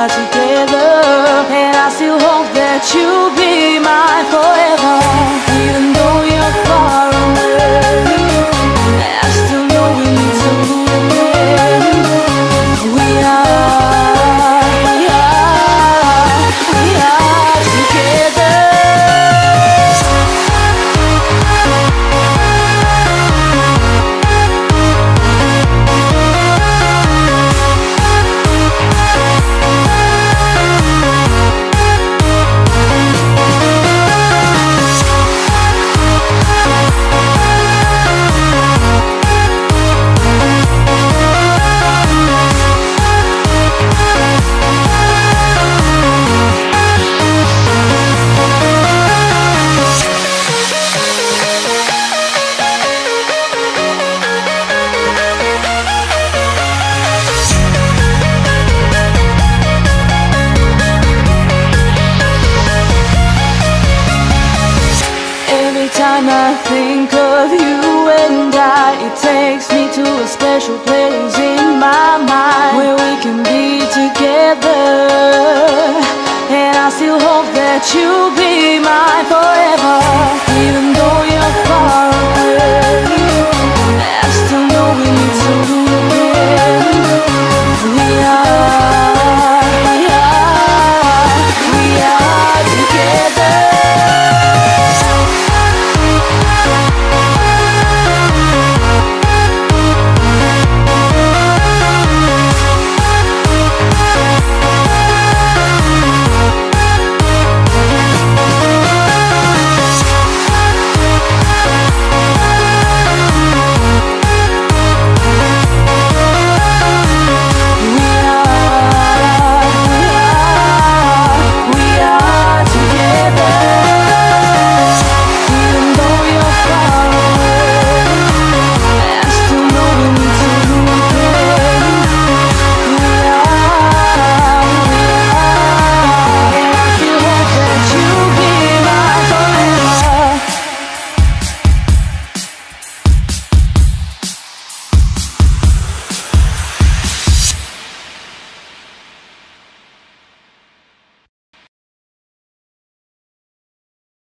are together, and I still hope that you'll be mine forever. Even though you're far away, I still know we need to move in. We are together. Every time I think of you and it takes me to a special place in my mind where we can be together, and I still hope that you'll be mine.